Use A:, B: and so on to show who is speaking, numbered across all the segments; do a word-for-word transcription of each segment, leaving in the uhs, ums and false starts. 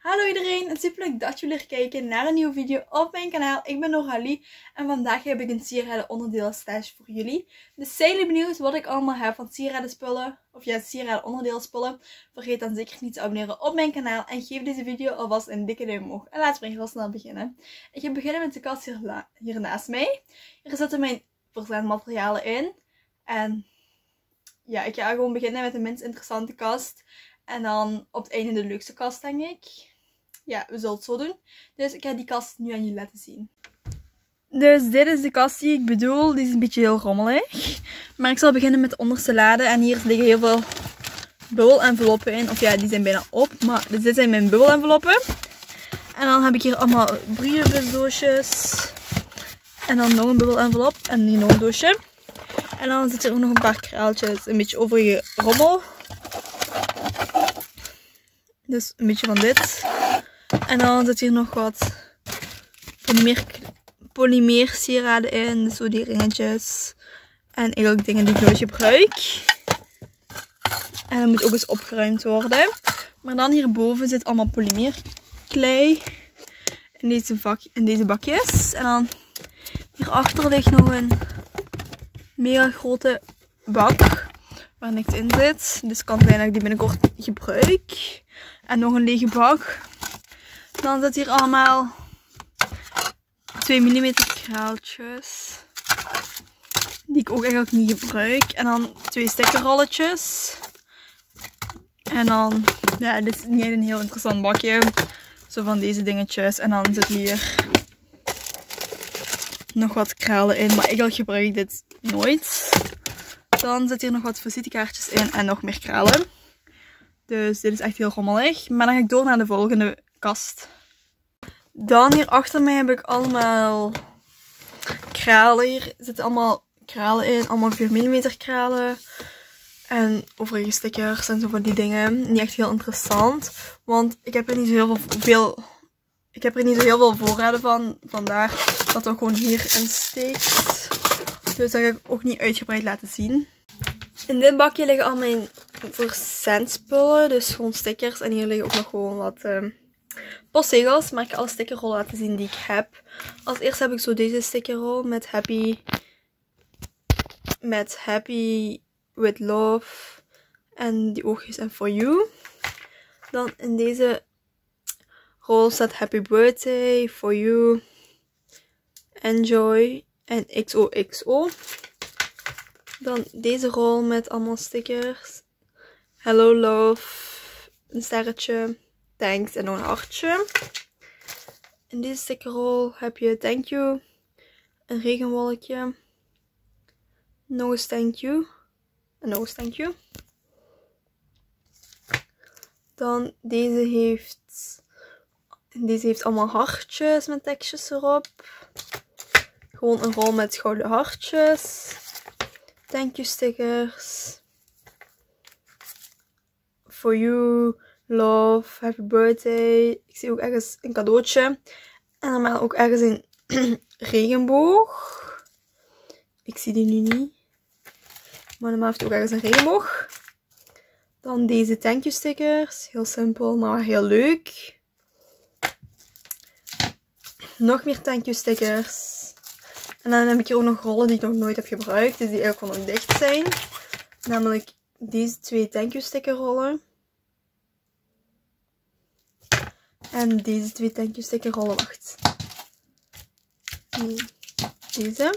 A: Hallo iedereen en super leuk dat jullie weer kijken naar een nieuwe video op mijn kanaal. Ik ben Noralie en vandaag heb ik een sieraden onderdelen stage voor jullie. Dus zijn jullie benieuwd wat ik allemaal heb van sieraden spullen, of ja, sieraden onderdelen spullen? Vergeet dan zeker niet te abonneren op mijn kanaal en geef deze video alvast een dikke duim omhoog. En laten we heel snel beginnen. Ik ga beginnen met de kast hier, hier naast mij. Hier zitten mijn verzendmaterialen in. En ja, ik ga gewoon beginnen met de minst interessante kast. En dan op het einde de leukste kast, denk ik. Ja, we zullen het zo doen. Dus ik ga die kast nu aan jullie laten zien. Dus dit is de kast die ik bedoel. Die is een beetje heel rommelig. Maar ik zal beginnen met de onderste lade. En hier liggen heel veel bubbelenveloppen in. Of ja, die zijn bijna op. Maar dus dit zijn mijn bubbelenveloppen. En dan heb ik hier allemaal brievenbusdoosjes. En dan nog een bubbelenvelop. En hier nog een doosje. En dan zit er ook nog een paar kraaltjes. Een beetje overige rommel. Dus een beetje van dit. En dan zit hier nog wat polymeer, polymeer sieraden in. Dus zo die ringetjes. En eigenlijk dingen die ik nooit gebruik. En dat moet ook eens opgeruimd worden. Maar dan hierboven zit allemaal polymeerklei. In deze, vak, in deze bakjes. En dan hierachter ligt nog een mega grote bak. Waar niks in zit. Dus het kan zijn dat ik die binnenkort gebruik. En nog een lege bak. Dan zit hier allemaal twee millimeter kraaltjes. Die ik ook eigenlijk niet gebruik. En dan twee stickerrolletjes. En dan, ja, dit is niet een heel interessant bakje. Zo van deze dingetjes. En dan zit hier nog wat kralen in. Maar eigenlijk gebruik ik dit nooit. Dan zit hier nog wat visitekaartjes in en nog meer kralen. Dus dit is echt heel rommelig. Maar dan ga ik door naar de volgende kast. Dan hier achter mij heb ik allemaal kralen. Hier zitten allemaal kralen in. Allemaal vier millimeter kralen. En overige stickers en zo van die dingen. Niet echt heel interessant. Want ik heb er niet zo heel veel, veel ik heb er niet zo heel veel voorraden van. Vandaar dat er gewoon hierin steekt. Dus dat ga ik ook niet uitgebreid laten zien. In dit bakje liggen al mijn verzendspullen. Dus gewoon stickers. En hier liggen ook nog gewoon wat uh, postzegels. Maar ik ga alle stickerrollen laten zien die ik heb. Als eerste heb ik zo deze stickerrol met happy. Met happy with love. En die oogjes en for you. Dan in deze rol staat happy birthday, for you, enjoy en X O X O. Dan deze rol met allemaal stickers. Hello love, een sterretje, thanks en nog een hartje. In deze stickerrol heb je thank you, een regenwolkje, nog eens thank you en nog eens thank you. Dan deze heeft, deze heeft allemaal hartjes met tekstjes erop. Gewoon een rol met gouden hartjes. Thank you stickers. For you, love, happy birthday. Ik zie ook ergens een cadeautje. En dan ook ergens een regenboog. Ik zie die nu niet. Maar normaal heeft ook ergens een regenboog. Dan deze thank you stickers. Heel simpel, maar heel leuk. Nog meer thank you stickers. En dan heb ik hier ook nog rollen die ik nog nooit heb gebruikt. Dus die eigenlijk gewoon nog dicht zijn. Namelijk deze twee thank you sticker rollen. En deze twee thank you sticker rollen. Wacht. Deze.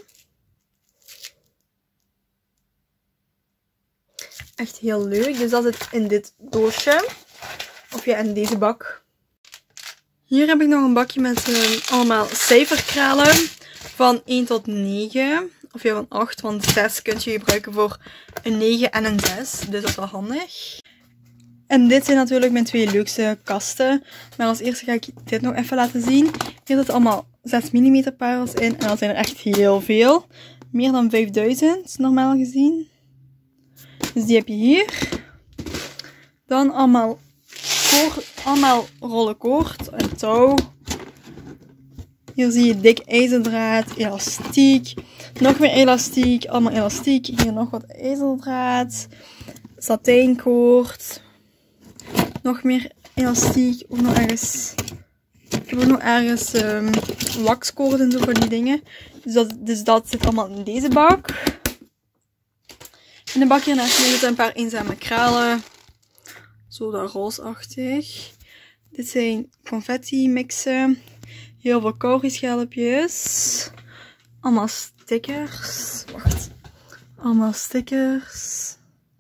A: Echt heel leuk. Dus dat zit in dit doosje. Of ja, in deze bak. Hier heb ik nog een bakje met uh, allemaal cijferkralen. Van één tot negen. Of ja, van acht. Want zes kun je gebruiken voor een negen en een zes. Dus dat is wel handig. En dit zijn natuurlijk mijn twee leukste kasten. Maar als eerste ga ik dit nog even laten zien. Hier zitten allemaal zes millimeter parels in. En dat zijn er echt heel veel. Meer dan vijfduizend normaal gezien. Dus die heb je hier. Dan allemaal, koord, allemaal rollen koord en touw. Hier zie je dik ijzerdraad, elastiek. Nog meer elastiek, allemaal elastiek. Hier nog wat ijzerdraad. Satijnkoord. Nog meer elastiek. Ook nog ergens... Ik heb ook nog ergens um, waxkoord en zo van die dingen. Dus dat, dus dat zit allemaal in deze bak. In de bak hiernaast zitten een paar eenzame kralen. Zo dat roosachtig. Dit zijn confetti mixen. Heel veel koolschelpjes. Allemaal stickers. Wacht. Allemaal stickers.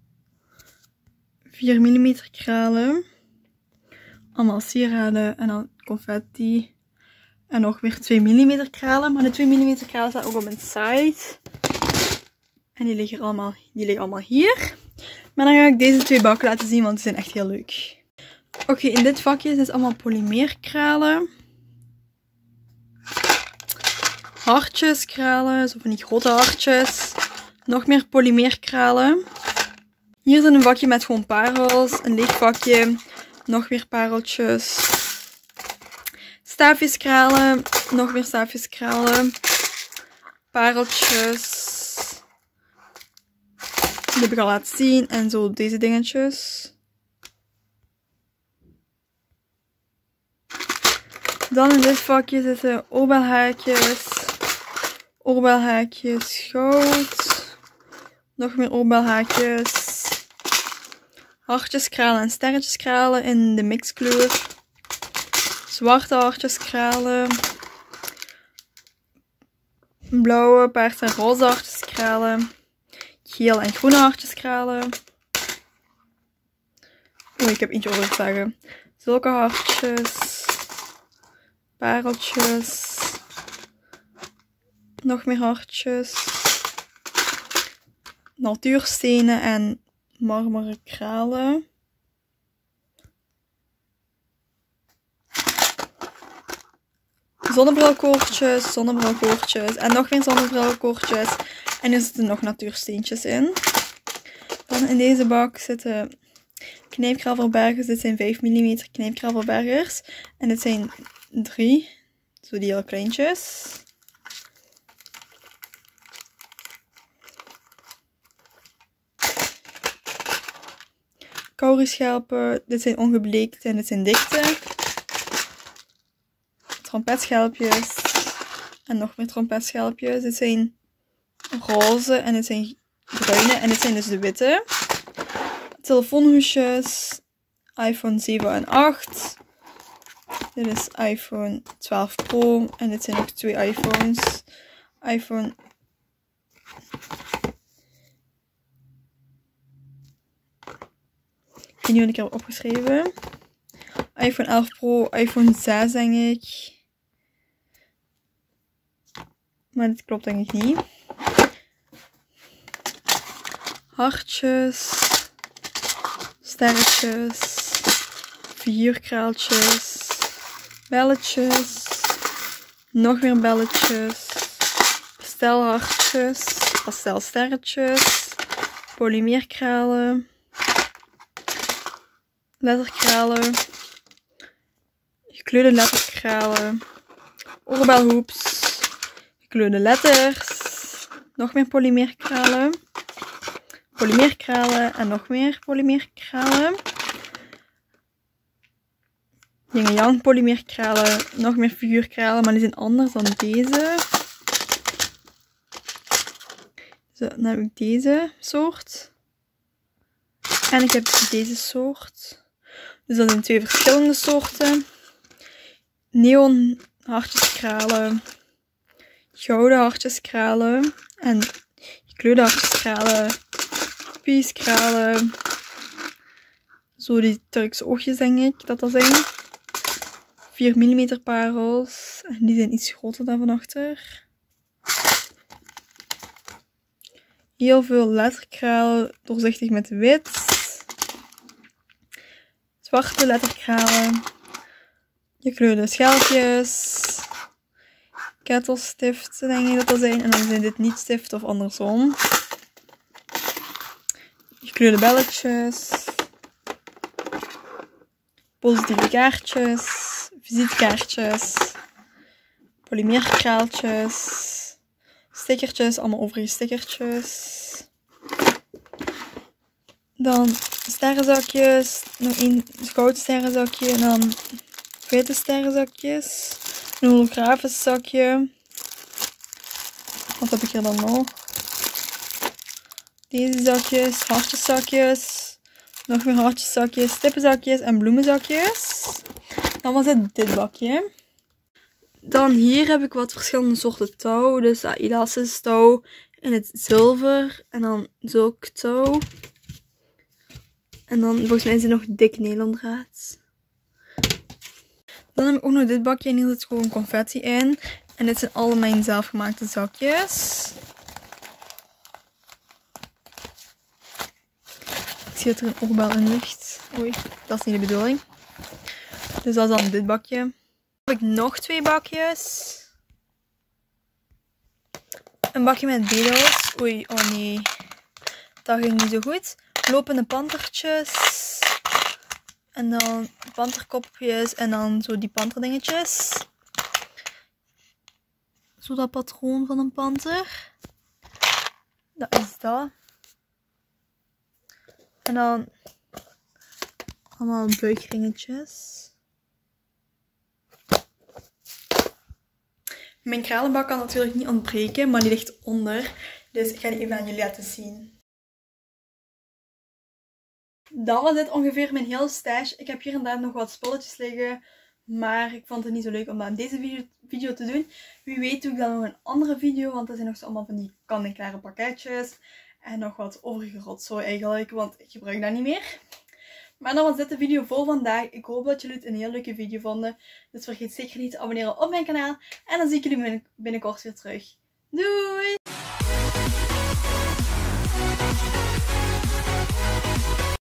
A: vier millimeter kralen. Allemaal sieraden en dan confetti. En nog weer twee millimeter kralen. Maar de twee millimeter kralen staan ook op mijn site. En die liggen allemaal, die liggen allemaal hier. Maar dan ga ik deze twee bakken laten zien, want die zijn echt heel leuk. Oké, okay, in dit vakje zitten allemaal polymeerkralen. Hartjeskralen, zo van die grote hartjes. Nog meer polymeerkralen. Hier zit een vakje met gewoon parels. Een leeg vakje. Nog weer pareltjes. Staafjeskralen. Nog meer staafjeskralen. Pareltjes. Die heb ik al laten zien. En zo deze dingetjes. Dan in dit vakje zitten oorbelhaakjes. Oorbelhaakjes goud. Nog meer oorbelhaakjes. Hartjeskralen en sterretjeskralen in de mixkleur. Zwarte hartjeskralen. Blauwe, paars en roze hartjeskralen. Geel en groene hartjeskralen. Oeh, ik heb eentje overgeslagen. Zulke hartjes. Pareltjes. Nog meer hartjes. Natuurstenen en marmeren kralen. Zonnebrilkoordjes, zonnebrilkoordjes en nog meer zonnebrilkoordjes. En er zitten nog natuursteentjes in. Dan in deze bak zitten knijpkravelbergers. Dit zijn vijf millimeter knijpkravelbergers. En dit zijn drie. Zo die heel kleintjes. Kaurischelpen. Dit zijn ongebleekte en dit zijn dikte. Trompetschelpjes. En nog meer trompetschelpjes. Dit zijn roze en dit zijn bruine. En dit zijn dus de witte. Telefoonhoesjes. iPhone zeven en acht. Dit is iPhone twaalf Pro. En dit zijn nog twee iPhones. iPhone... Ik weet niet wat ik heb opgeschreven. iPhone elf Pro, iPhone zes denk ik. Maar dit klopt denk ik niet. Hartjes. Sterretjes. Figuurkraaltjes. Belletjes. Nog meer belletjes. Pastelhartjes. Pastelsterretjes. Polymeerkralen. Letterkralen. Gekleurde letterkralen. Oorbelhoeps. Gekleurde letters. Nog meer polymeerkralen. Polymeerkralen en nog meer polymeerkralen. Yin Yang polymeerkralen. Nog meer figuurkralen, maar die zijn anders dan deze. Zo, dan heb ik deze soort. En ik heb deze soort. Dus dat zijn twee verschillende soorten. Neon hartjeskralen. Gouden hartjeskralen. En gekleurde hartjeskralen. Pieskralen. Zo die Turkse oogjes denk ik dat dat zijn. vier millimeter parels. En die zijn iets groter dan van achter. Heel veel letterkralen. Doorzichtig met wit. Zwarte letterkralen. Gekleurde schelpjes. Kettelstiften denk ik dat dat zijn. En dan zijn dit niet stift of andersom. Gekleurde belletjes. Positieve kaartjes. Visitekaartjes. Polymeerkraaltjes. Stickertjes. Allemaal overige stickertjes. Dan sterrenzakjes. Nog één goud sterrenzakje. En dan witte sterrenzakjes. Een holografisch zakje. Wat heb ik hier dan nog? Deze zakjes. Hartjeszakjes. Nog meer hartjeszakjes. Stippenzakjes en bloemenzakjes. Dan was het dit bakje. Dan hier heb ik wat verschillende soorten touw. Dus uh, elastisch touw in het zilver. En dan zulk touw. En dan volgens mij is er nog dik nylondraad. Dan heb ik ook nog dit bakje. En hier zit gewoon confetti in. En dit zijn alle mijn zelfgemaakte zakjes. Ik zie dat er een oorbel in ligt. Oei, dat is niet de bedoeling. Dus dat is dan dit bakje. Dan heb ik nog twee bakjes. Een bakje met bedels. Oei, oh nee. Dat ging niet zo goed. Lopende pantertjes. En dan panterkopjes. En dan zo die panterdingetjes. Zo dat patroon van een panter. Dat is dat. En dan allemaal buikringetjes. Mijn kralenbak kan natuurlijk niet ontbreken, maar die ligt onder. Dus ik ga die even aan jullie laten zien. Dan was dit ongeveer mijn hele stash. Ik heb hier en daar nog wat spulletjes liggen. Maar ik vond het niet zo leuk om dat in deze video, video te doen. Wie weet doe ik dan nog een andere video. Want er zijn nog zo allemaal van die kan-en-klare pakketjes. En nog wat overige rotzooi eigenlijk. Want ik gebruik dat niet meer. Maar dan was dit de video voor vandaag. Ik hoop dat jullie het een heel leuke video vonden. Dus vergeet zeker niet te abonneren op mijn kanaal. En dan zie ik jullie binnenkort weer terug. Doei!